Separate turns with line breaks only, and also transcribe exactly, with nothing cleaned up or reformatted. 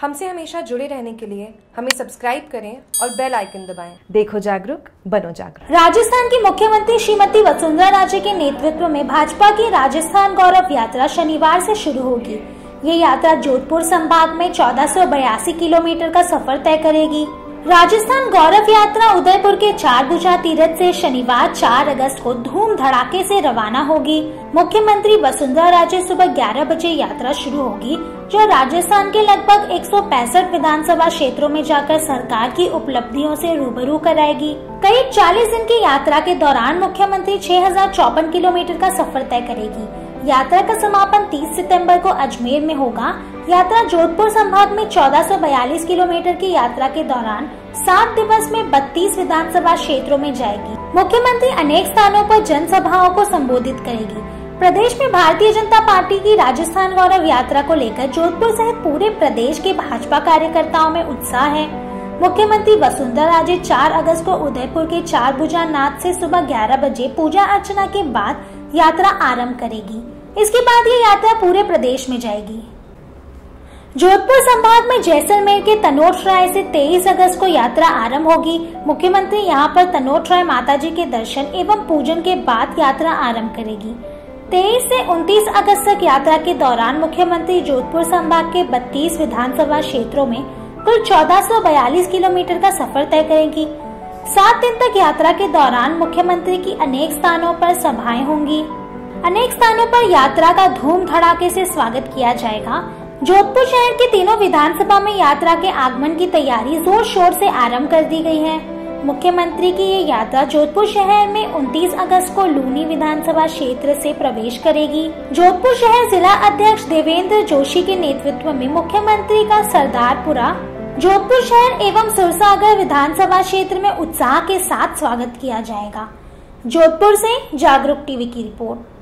हमसे हमेशा जुड़े रहने के लिए हमें सब्सक्राइब करें और बेल आइकन दबाएं।
देखो जागरूक, बनो जागरूक।
राजस्थान की मुख्यमंत्री श्रीमती वसुंधरा राजे के नेतृत्व में भाजपा की राजस्थान गौरव यात्रा शनिवार से शुरू होगी। ये यात्रा जोधपुर संभाग में चौदह सौ बयासी किलोमीटर का सफर तय करेगी। राजस्थान गौरव यात्रा उदयपुर के चार भुजा तीर्थ से शनिवार चार अगस्त को धूम धड़ाके से रवाना होगी। मुख्यमंत्री वसुंधरा राजे सुबह ग्यारह बजे यात्रा शुरू होगी, जो राजस्थान के लगभग एक सौ पैंसठ विधानसभा क्षेत्रों में जाकर सरकार की उपलब्धियों से रूबरू कराएगी। करीब चालीस दिन की यात्रा के दौरान मुख्यमंत्री छह हजार चौपन किलोमीटर का सफर तय करेगी। यात्रा का समापन तीस सितंबर को अजमेर में होगा। यात्रा जोधपुर संभाग में चौदह सौ बयालीस किलोमीटर की यात्रा के दौरान सात दिवस में बत्तीस विधानसभा क्षेत्रों में जाएगी। मुख्यमंत्री अनेक स्थानों पर जनसभाओं को संबोधित करेगी। प्रदेश में भारतीय जनता पार्टी की राजस्थान गौरव यात्रा को लेकर जोधपुर सहित पूरे प्रदेश के भाजपा कार्यकर्ताओं में उत्साह है। मुख्यमंत्री वसुंधरा राजे चार अगस्त को उदयपुर के चार भुजा नाथ से सुबह ग्यारह बजे पूजा अर्चना के बाद यात्रा आरंभ करेगी। इसके बाद ये यात्रा पूरे प्रदेश में जाएगी। जोधपुर संभाग में जैसलमेर के तनोट राय से तेईस अगस्त को यात्रा आरंभ होगी। मुख्यमंत्री यहां पर तनोट राय माता जी के दर्शन एवं पूजन के बाद यात्रा आरंभ करेगी। तेईस से उनतीस अगस्त तक यात्रा के दौरान मुख्यमंत्री जोधपुर संभाग के बत्तीस विधानसभा क्षेत्रों में कुल चौदह सौ बयालीस किलोमीटर का सफर तय करेगी। सात दिन तक यात्रा के दौरान मुख्यमंत्री की अनेक स्थानों पर सभाएं होंगी। अनेक स्थानों पर यात्रा का धूम धड़ाके से स्वागत किया जाएगा। जोधपुर शहर के तीनों विधानसभा में यात्रा के आगमन की तैयारी जोर शोर से आरंभ कर दी गई है। मुख्यमंत्री की ये यात्रा जोधपुर शहर में उनतीस अगस्त को लूनी विधानसभा क्षेत्र से प्रवेश करेगी। जोधपुर शहर जिला अध्यक्ष देवेंद्र जोशी के नेतृत्व में मुख्यमंत्री का सरदारपुरा, जोधपुर शहर एवं सुरसागर विधानसभा क्षेत्र में उत्साह के साथ स्वागत किया जाएगा। जोधपुर से जागरूक टीवी की रिपोर्ट।